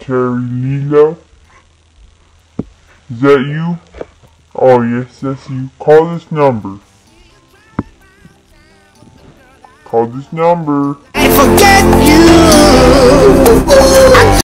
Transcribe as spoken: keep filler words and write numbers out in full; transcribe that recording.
Terry Lilo? Is that you? Oh yes, that's you. Call this number. Call this number. I forget you.